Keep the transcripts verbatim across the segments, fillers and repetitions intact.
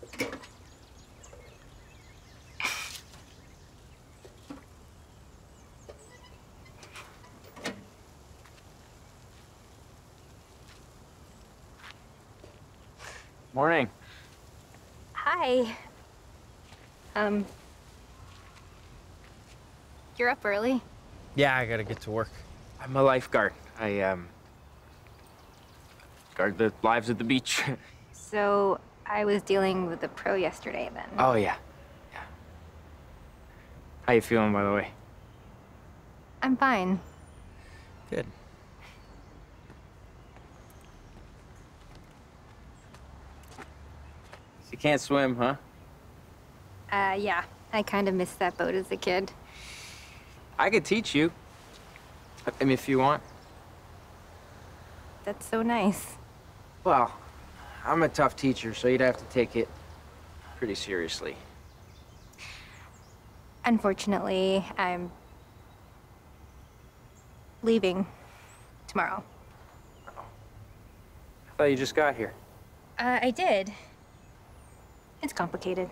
Morning. Hi. Um, you're up early? Yeah, I gotta get to work. I'm a lifeguard. I, um, guard the lives at the beach. So, I was dealing with the pro yesterday then. Oh, yeah. Yeah. How you feeling, by the way? I'm fine. Good. You can't swim, huh? Uh, yeah. I kind of missed that boat as a kid. I could teach you. I mean, if you want. That's so nice. Well, I'm a tough teacher, so you'd have to take it pretty seriously. Unfortunately, I'm leaving tomorrow. I thought you just got here. Uh, I did. It's complicated.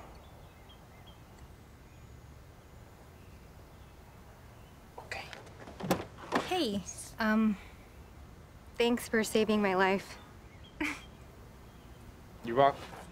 Okay. Hey, um, thanks for saving my life. You're welcome.